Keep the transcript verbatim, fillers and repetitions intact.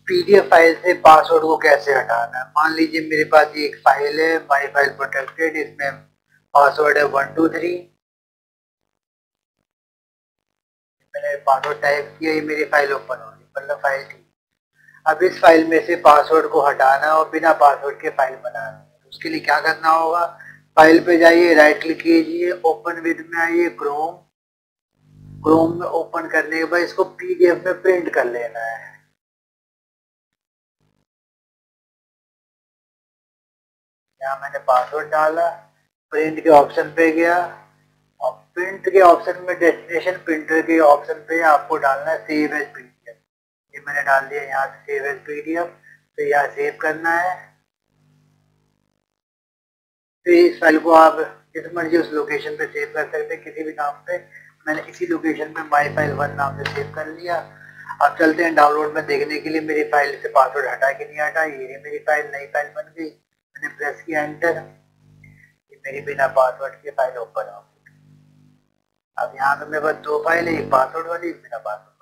PDF file से password को कैसे हटाना है। मान लीजिए मेरे पास ये एक फाइल है, माई फाइल प्रोटेक्टेड, इसमें पासवर्ड है वन टू थ्री। मैंने पासवर्ड टाइप किया, ये मेरी फाइल ओपन हो गई, मतलब फाइल थी। अब इस फाइल में से पासवर्ड को हटाना और बिना पासवर्ड के फाइल बनाना है। उसके लिए क्या करना होगा, फाइल पे जाइए, राइट क्लिक कीजिए, ओपन विद में आइए, क्रोम। क्रोम में ओपन करने के बाद इसको पीडीएफ में प्रिंट कर लेना है। यहाँ मैंने पासवर्ड डाला, प्रिंट के ऑप्शन पे गया और प्रिंट के ऑप्शन में डेस्टिनेशन प्रिंटर के ऑप्शन पे आपको डालना है सेव एज पीडीएफ। ये मैंने डाल दिया यहाँ से सेव एज पीडीएफ, तो यहाँ सेव करना है। तो इस फाइल को आप जिस मर्जी उस लोकेशन पे सेव कर सकते हैं, किसी भी नाम पे। मैंने इसी लोकेशन पे माई फाइल वन नाम से सेव कर लिया। अब चलते हैं डाउनलोड में देखने के लिए मेरी फाइल से पासवर्ड हटा कि नहीं हटा। ये मेरी फाइल, नई फाइल बन गई, मैंने प्रेस किया एंटर, ये मेरी बिना पासवर्ड की फाइल ओपन हो गई। अब यहाँ पे मेरे पास दो फाइल है, एक पासवर्ड वाली, एक बिना पासवर्ड।